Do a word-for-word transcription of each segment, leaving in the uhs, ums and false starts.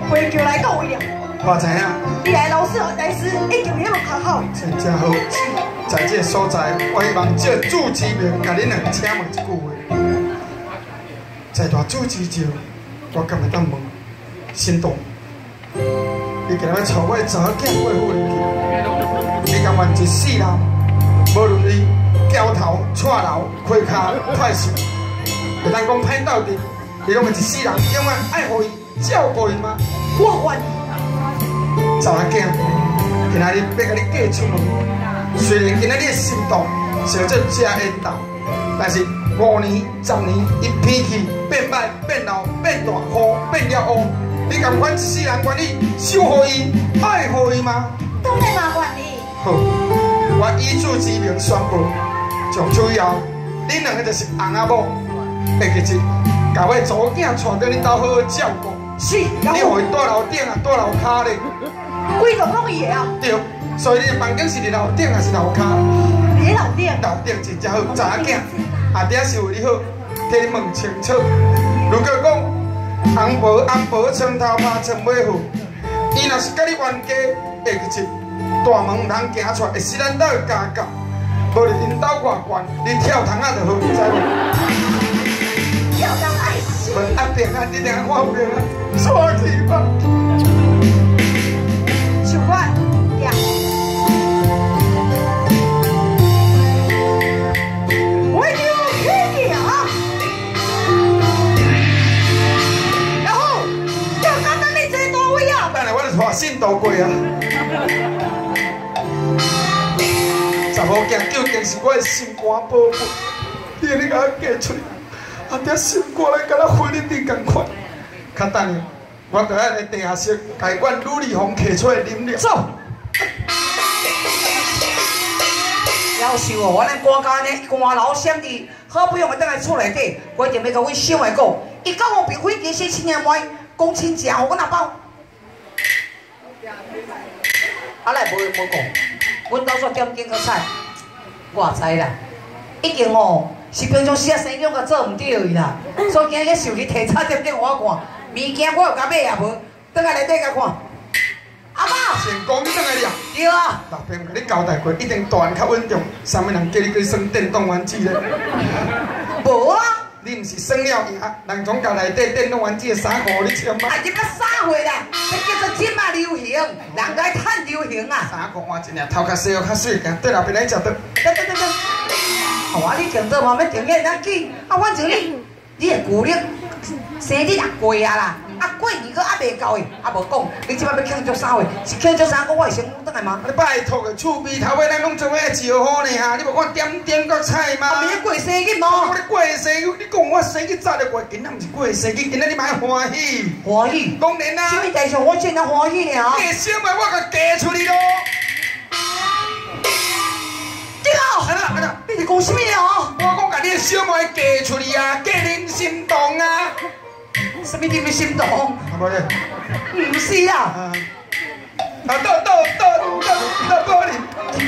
回叫来到位了。 我知影， 你来老师来时一定迄落较好。 真正好，在这个所在，我希望借主之名，甲恁两个请问一句话。在大主之前，我敢会当问，心动，你今日要娶我查某囝过婚去，你甘愿一世人，无论你交头、掣流、开骹、歹势，会当讲歹斗阵，你拢会一世人永远爱护伊、照顾伊吗？ 我愿意。 查某囝，今仔日要甲你嫁出门，虽然今仔日的心动是做正缘投，但是五年、十年，伊脾气变歹、变老、变大虎、变了乌，你甘愿一世人愿意守护伊、爱护伊吗？ 当然嘛愿意。 好，我以主之名宣布，从此以后，恁两个就是翁仔某，下日子，甲我祖囝带到恁兜好好照顾。 是， 你互伊住楼顶啊，住楼骹咧。 规栋拢伊的啊。 对，所以你的房间是伫楼顶还是楼骹？ 伫楼顶。 楼顶真正好，查某囝，阿爹是为你好，替你问清楚。如果讲红婆红婆床头拍床尾好，伊若是甲你冤家，下日子大门唔通行出来，会使咱兜家教。无论因兜偌悬，你跳窗仔就好，知无？ 跳窗爱死。 问阿平啊，你两个我平啊，错去吧。 像我呀，我要起你啊！然后要看到你这多位啊！ 等下我就带信都过啊。查某囝究竟是我的心肝宝贝，你你甲我嫁出去，阿爹心肝来甲咱婚姻地共款。较等下，我就爱来地下室，甲阮吕丽红摕出来啉了。 走。夭寿哦！我咱官家呢，官老乡弟，好不容易等来厝内底，我一定要甲阮小妹讲，伊甲我并非其实亲娘妹，讲亲情，互阮阿包。啊来无无讲，阮兜煞点景个菜，我知啦，一定哦是平常时啊生意甲做毋对伊啦，所以今日寿日提早点点互我看，物件我又甲买也无，等下内底甲看。阿妈， 成功你等来了。 对啊。 老爸甲你交代过，一定大汉较稳重。啥物人叫你去耍电动玩具咧？ 无啊。 你毋是耍了赢，人总甲内底电动玩具的衫裤你穿吗？ 啊，入了三岁啦，这叫做今嘛流行，人该趁流行啊。 衫裤换一领，头壳洗好较水，行对老爸来食倒。 等等等等，啊，你定做嘛要定个咱去，啊，反正你你的旧历生日也过啊啦，啊过年阁还未到诶，啊无讲，你即摆要庆祝啥货？是庆祝啥？我我会先倒来吗？ 你拜托个厝边头尾咱拢做伙招呼呢哈，你无看点点个菜吗？ 啊，明过生日吗？ 我咧过生日，你讲我生日早就过，今仔毋是过生日，今仔你莫欢喜。 欢喜？ 当然啦。 什么代上我真能欢喜呢？ 嫁小妹我甲嫁出去咯。 对啊， 安那安那， 你是讲什么啊？ 我讲甲你的小妹嫁出去啊，嫁恁心动啊。 什么你咪心动？ 啊无咧， 唔是啦。 啊，啊倒倒倒倒倒倒啉，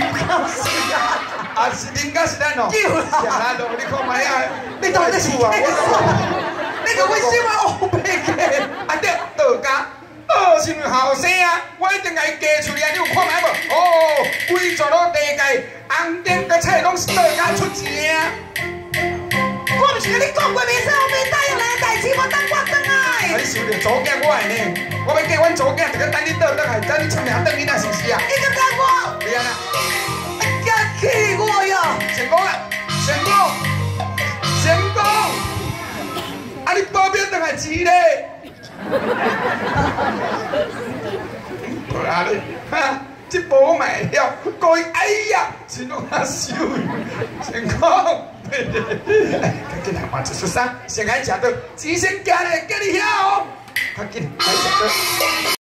啊是恁甲是咱哦？ 叫啦， 是啊，你看卖啊， 你到底是啊？ 我你个为什么乌白嘅？ 啊对，倒家。哦，是后生啊！我一定甲伊嫁出去啊！你有看卖无？哦，规座都地界，红点个菜拢是倒家出钱啊！ 我毋是甲你讲过，袂使我袂答应人个代志，我等我转来。 你想着祖囝我的呢？我要嫁阮祖囝，就要等你倒倒来，等你签名等你那是不是啊？ 你个等我！ 你安那？ 惊气我呀！ 成功啊！成功！成功！啊，你保镖倒来钱咧？无啦你，哈，这波买了，故意哎呀，钱拢阿收，成功！对对对，来，赶紧来换一出衫，先来食到，只先行咧，叫你遐哦，赶紧来食到。